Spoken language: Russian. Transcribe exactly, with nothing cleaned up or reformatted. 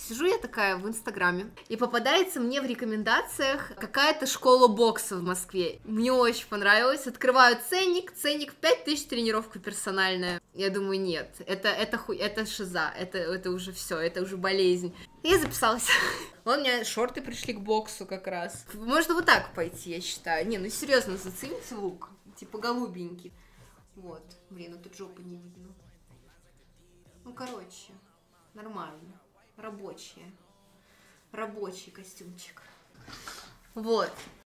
Сижу я такая в Инстаграме, и попадается мне в рекомендациях какая-то школа бокса в Москве. Мне очень понравилось. Открываю ценник, ценник в пять тысяч, тренировка персональная. Я думаю, нет, это, это, хуй, это шиза, это, это уже все, это уже болезнь. И я записалась. Вон у меня шорты пришли к боксу как раз. Можно вот так пойти, я считаю. Не, ну серьезно, зацените лук. Типа голубенький. Вот. Блин, ну тут жопы не видно. Ну, короче, нормально. Рабочие. Рабочий костюмчик. Вот.